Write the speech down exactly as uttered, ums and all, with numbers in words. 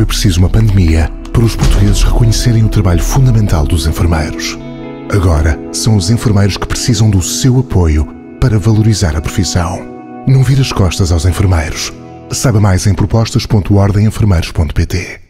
preciso uma pandemia para os portugueses reconhecerem o trabalho fundamental dos enfermeiros. Agora são os enfermeiros que precisam do seu apoio para valorizar a profissão. Não vire as costas aos enfermeiros. Saiba mais em propostas ponto ordem enfermeiros ponto pt.